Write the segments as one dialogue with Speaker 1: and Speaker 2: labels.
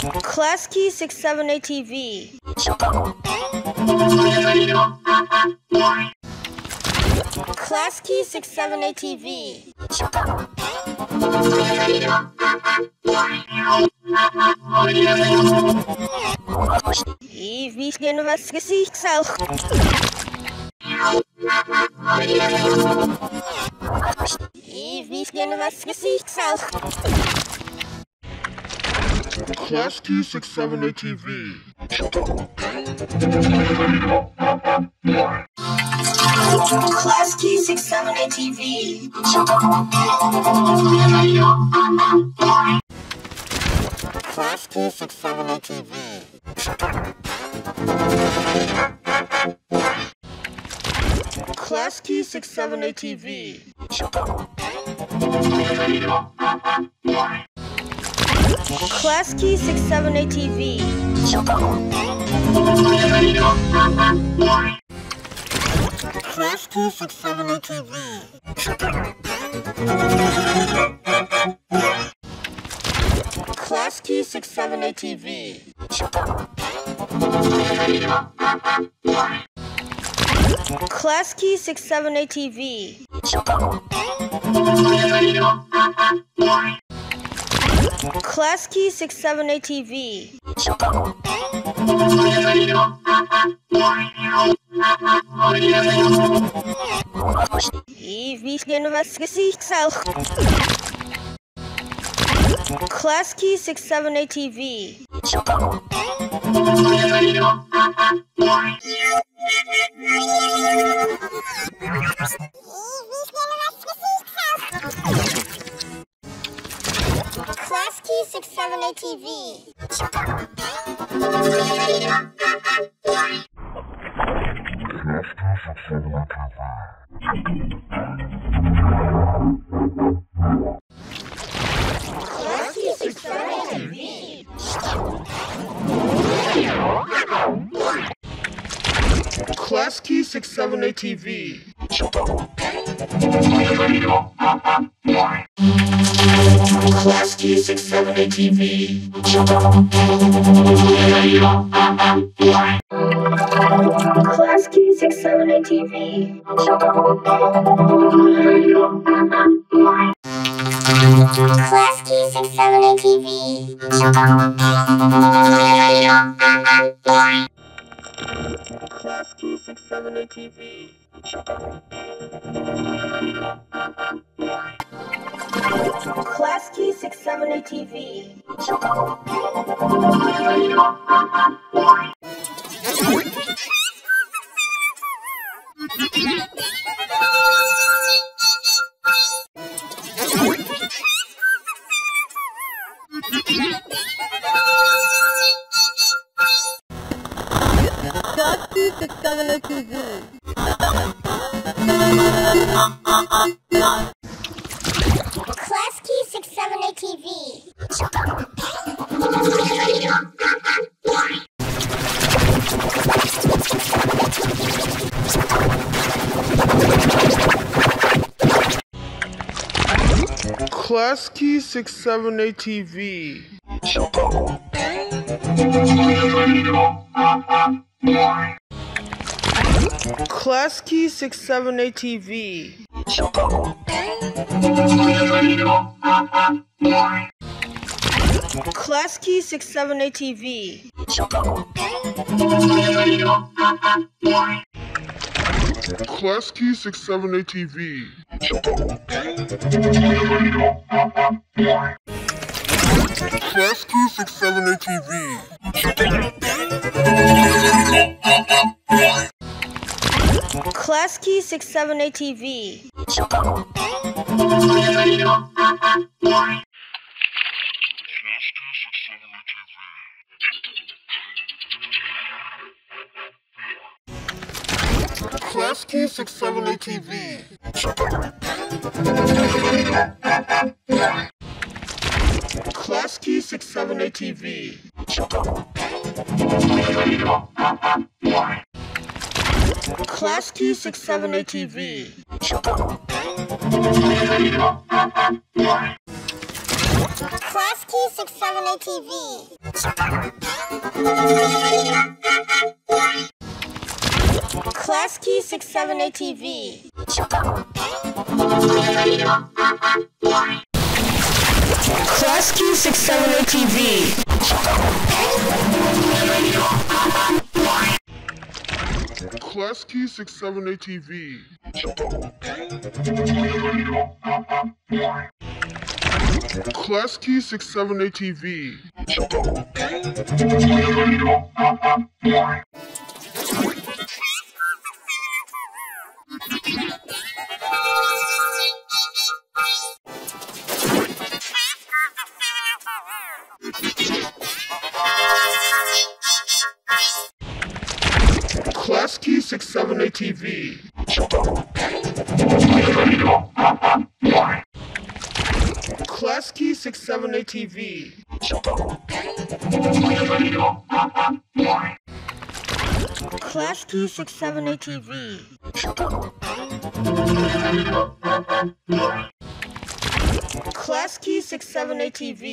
Speaker 1: Klasky678 TV. Klasky678 TV. И вишнен вас гесихсал. И вишнен вас гесихсал.
Speaker 2: Klasky678 TV.
Speaker 1: Klasky678 TV. Klasky678 TV. Klasky678 TV. Klasky678 TV. Klasky678 TV. Klasky678 TV. Klasky678 TV. Klasky678 TV. И вишнен вас гесихсал. Klasky678 TV. Klasky678 TV.
Speaker 2: Klasky678 TV.
Speaker 1: Klasky678 TV. Klasky678 TV. Klasky678 TV. Klasky678 TV. Klasky678 TV. Klasky678 TV.
Speaker 2: Klasky678 TV. Klasky678 TV.
Speaker 1: Klasky678 TV.
Speaker 2: Klasky678 TV. Klasky678 TV.
Speaker 1: Klasky678 TV.
Speaker 2: Klasky678 TV. Klasky678 TV.
Speaker 1: Klasky678 TV. Klasky678 TV. Klasky678 TV. Klasky678 TV.
Speaker 2: Klasky678 TV. Klasky678 TV. Klasky678 TV. Klasky678 TV.
Speaker 1: Klasky678 TV. Klasky678 TV.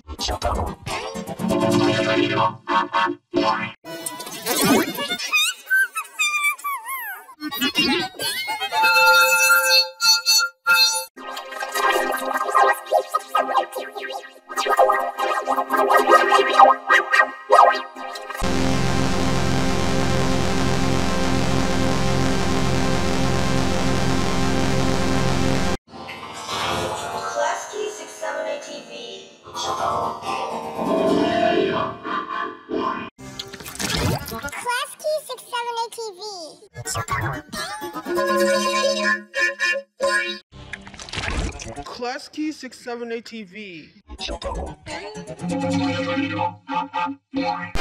Speaker 1: Klasky678 TV. Klasky678 TV.
Speaker 2: Klasky678 TV.